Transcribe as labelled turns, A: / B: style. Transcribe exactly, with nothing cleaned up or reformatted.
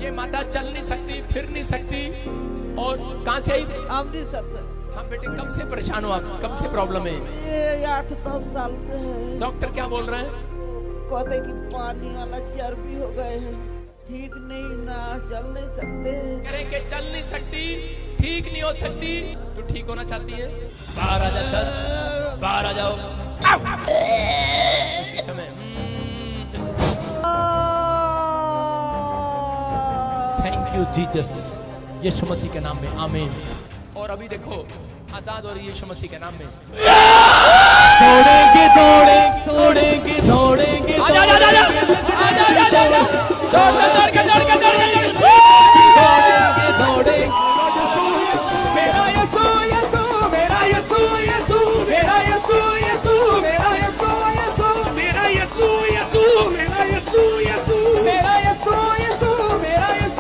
A: ये माता चल नहीं सकती, फिर नहीं सकती। और कहाँ से आई?
B: अमृतसर से।
A: हाँ बेटे, कब से परेशान हो आप? कब से प्रॉब्लम है?
B: ये आठ दस साल से है।
A: डॉक्टर क्या बोल रहे हैं?
B: कहते कि पानी वाला चर्बी हो गए हैं, ठीक नहीं ना, चल नहीं सकते।
A: करें कि चल नहीं सकती, ठीक नहीं हो सकती, तो ठीक होना चाहती है? बाहर आ जा, चल बाहर आ जाओ। उसी समय थैंक यू जीसस, यीशु मसीह के नाम में, आमीन। और अभी देखो आजाद हो रही है यीशु मसीह के नाम में।
C: दौड़ेंगे दौड़ेंगे दौड़ेंगे दौड़ेंगे
A: आजा आजा आजा आजा आजा आजा दौड़ दौड़